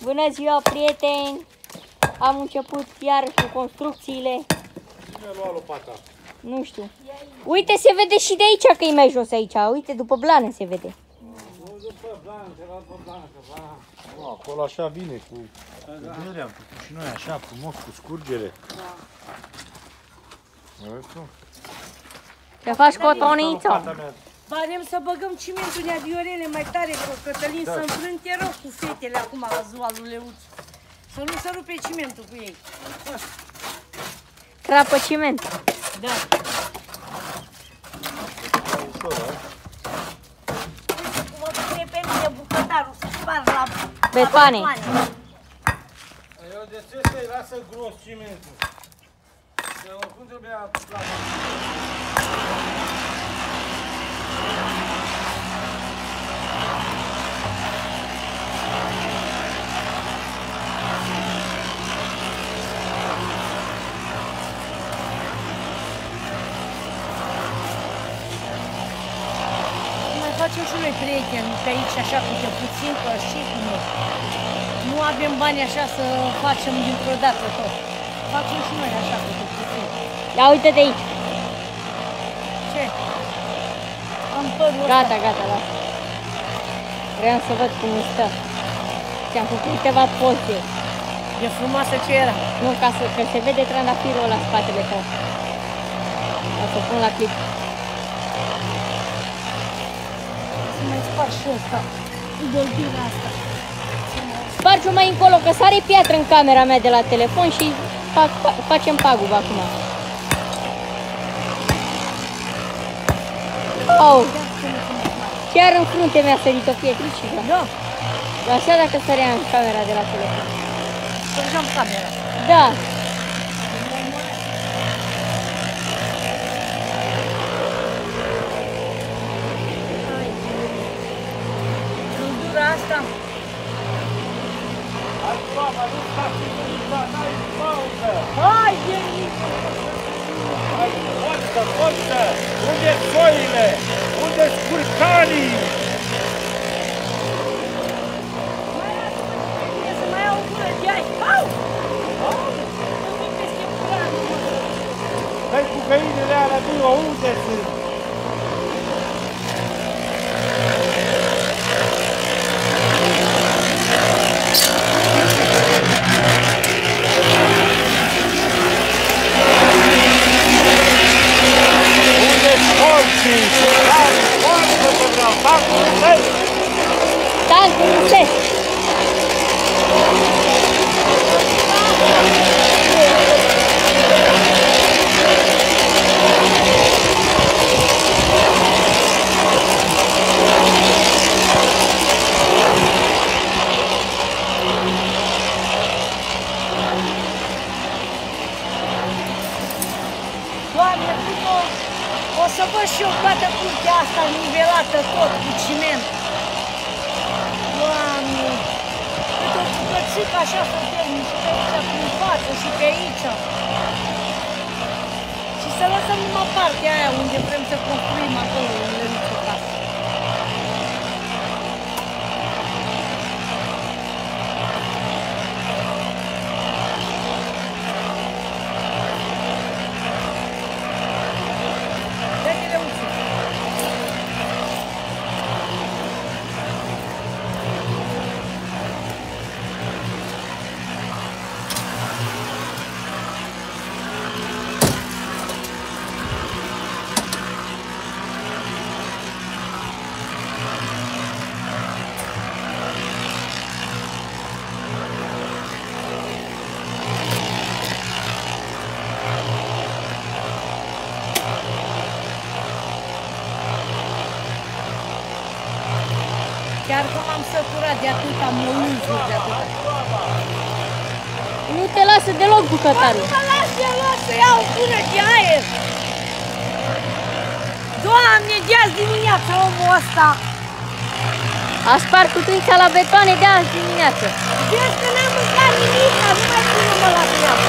Bună ziua, prieteni! Am început iarăși cu construcțiile. Cine a luat lopata? Nu știu. Uite, se vede și de aici că e mai jos aici. Uite, după blană se vede. Nu după blană, te la după blană, că va... Acolo așa vine cu căderea, am făcut și noi așa frumos, cu scurgere. Da. Te faci cotoniță. Vrem să băgăm cimentul de Viorele mai tare, Cătălin, să înfrânte rău cu fetele acum la ziua lui Leuț. Să nu se rupe cimentul cu ei. Crapă ciment. Da. Ușor, a? Cum o duce pe mine bucătarul să sparg la Betoane. Eu de ce să-i lasă gros cimentul? Că oricum trebuia la... Facem și noi prieteni pe aici, așa, câte puțin, că știi cum e. Nu avem bani așa să facem dintr-o dată tot. Facem și noi așa, câte puțin. Ia uite de aici. Ce? Am părul ăsta. Gata, gata, lasă. Vreau să văd cum stă. Ți-am făcut câteva poze. E frumoasă ce era. Nu, că se vede trandafirul ăla în spatele tău. O să pun la clip. Mai sparg și ăsta, dolbirea asta. Spargi-o mai încolo, că sare piatră în camera mea de la telefon și facem pagubă acum. Oh. Chiar în frunte mi-a sărit o pietricică. Da. Așa dacă sărea în camera de la telefon. Sărgeam camera. Da. Asta. Hai, mama, nu stați niciodată, n-ai pauză! Hai, Deni! Hai, forță! Unde-s foile? Unde-s curcanii? Mai lasă-mă să mai iau o gură de aia. Au! Îmi vin peste curanul. Dai cu găinile alea, Dio, unde sunt? Tancul rusesc. Doamne, o să văd și eu toată curtea asta nivelată tot cu ciment. Doamne, câte o bucățică așa să termin și pe aici prin față și pe aici. Și să lăsăm numai partea aia unde vrem să construim acolo în lăriță casă. Chiar că m-am săturat de atâta mălunzuri, de atâta. Nu te lasă deloc bucătarul. Nu mă las deloc să iau o gură de aer. Doamne, de azi dimineața omul ăsta. A spart cutuița la betoane de azi dimineață. Vezi că n-am mâncat nimic, nu mai pune-mă la treabă.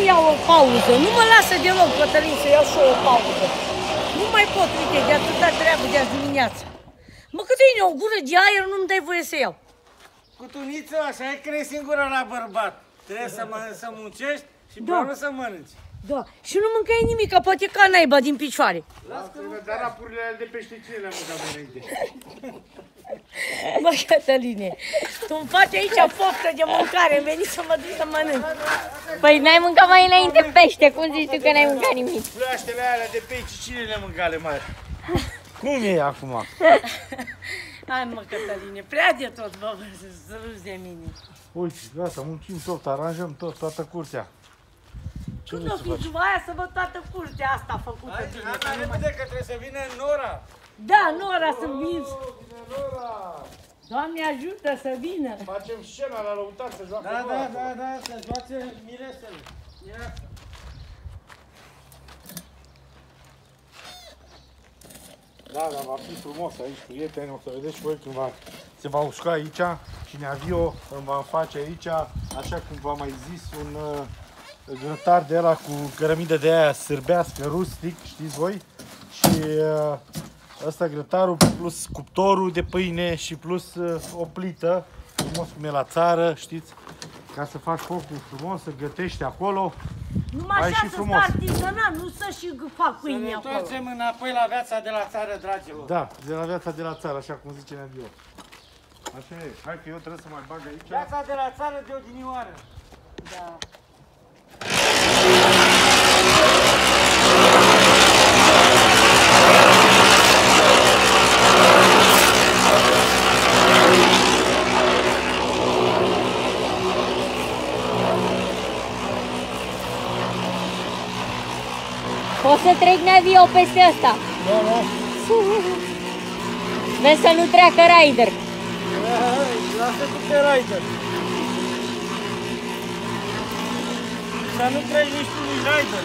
iau o pauză. Nu mă lasă deloc, Cătălin, să iau și eu o pauză. Nu mai pot, uite, de atâta treabă de azi dimineață. Mă, Cătăline, o gură de aer nu-mi dai voie să iau. Cutuniță, așa e crezi singură la bărbat. Trebuie să muncești și Da. nu să mănânci. Da, și nu mâncai nimic, poate ca naiba din picioare. Dar rapurile alea de pește cine le-am mâncat mai înainte? Bă, Cătăline, tu îmi faci aici poftă de mâncare, îmi veni să mă duc să mănânc. Păi n-ai mâncat mai înainte pește, cum zici tu că n-ai mâncat nimic? Fleaștele alea de peici, cine le-a mâncat le mari? Cum e acum? Hai mă, Cătăline, prea de tot, bă, să râzi de mine. Uite, gata, muncim tot, aranjăm tot, toată curtea. Ce Când vrei o să fi faci? ziua aia să văd toată curtea asta făcută bine. Hai repede că trebuie să vină Nora! Da, Nora să vin. Vine Nora! Doamne ajută să vină. Facem scena la lăutar să joacă Nora. Da, să joace miresele. Da, va fi frumos aici, prieteni, o să vedeți și voi când se va usca aici și Neavio îmi va face aici, așa cum v-am mai zis, un grătar de ăla cu cărămidă de aia sârbească, rustic, știți voi? Și ăsta grătarul plus cuptorul de pâine și plus o plită, frumos cum e la țară, știți? Ca să faci focul frumos, să gătești acolo. Numai Ai așa și să frumos. stă artizanat, nu să și fac pâine acolo. Întoarcem înapoi la viața de la țară, dragilor. Da, de la viața de la țară, așa cum zice Neavio. Așa e. Hai că eu trebuie să mai bag aici. Viața de la țară de odinioară. Da. O să trec Neavio peste ăsta. Nu, nu. Vezi să nu treacă rider. Lasă cu pe rider. Să nu treci nici tu nici rider.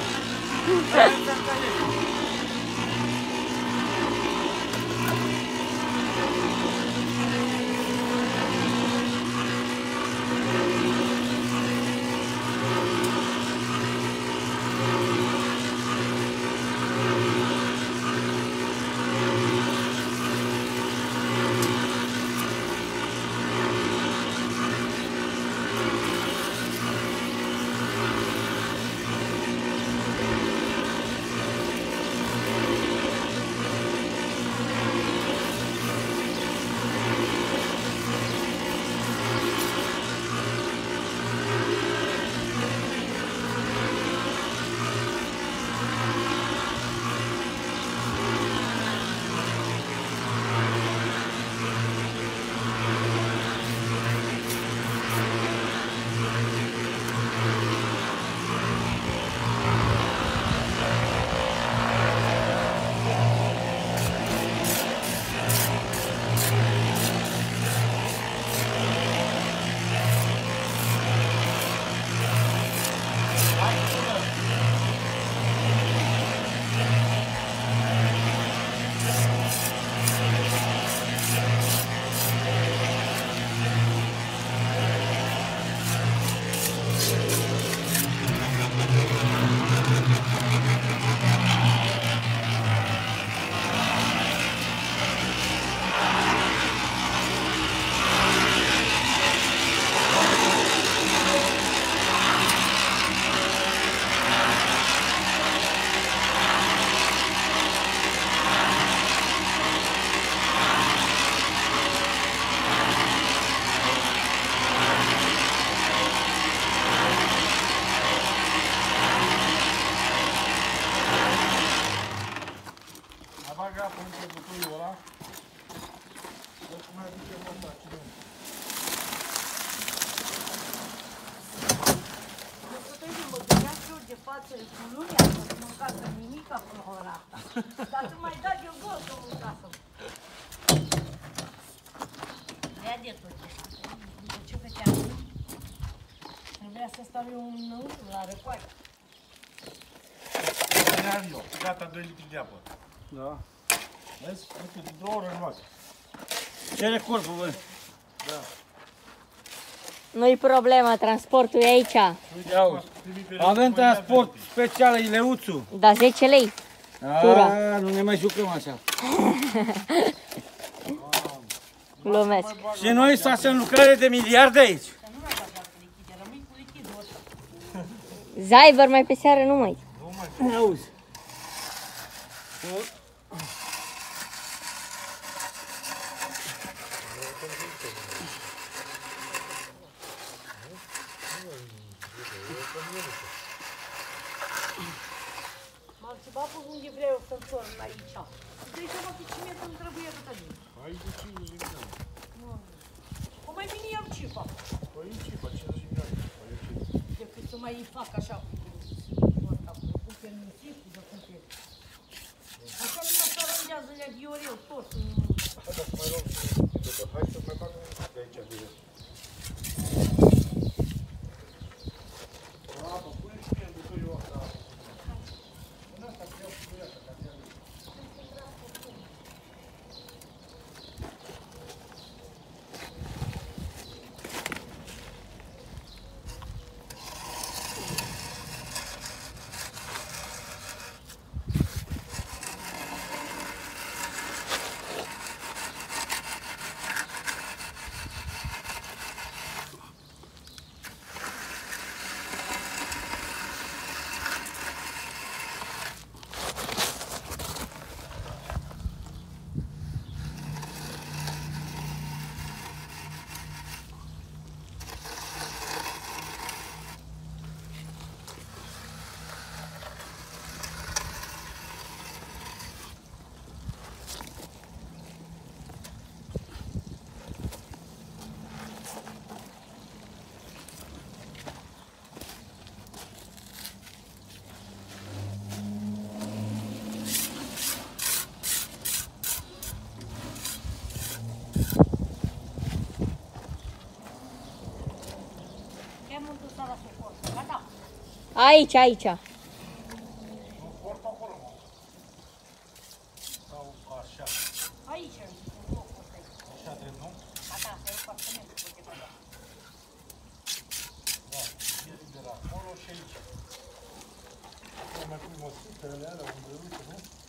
Cu lumea, să mâncasă nimic acolo ora asta. Dar tu mai dai eu gol să mâncasă. Vrea de tot după ce făceam, trebuia să stau eu înăuntru la răcoare. Gata, 2 litri de apă. Da. Vezi? Uite, de 2 ore în luat. Cere corpul, băi. Da. Nu-i problema, transportul e aici. Uite, auzi. Avem transport special, Ileuțu. Da, 10 lei. Tura. Nu ne mai jucăm așa. Glumesc. Și noi să în lucrare de miliarde aici. Zaiver mai pe seară nu mai. Auzi. M-am țipat pe unde vreau să-mi torn aici. Deci mă că cine îmi trebuie atâta din. Aici de 50 de milioane. O mai bine iau ce fac. Păi ce faci? 50 de milioane. Decât să mai fac așa. Cu permisit, de cum pe. Așa nu mă sarandează le vioreu tot. Hai să mai luăm și hai să mai bag un pic de aici de el. Aici, aici. Sau așa. Aici. Așa trebuie, nu? Da, se foarte mult. Da, e de la acolo și aici. Mai pui măsitele alea unde uite, nu?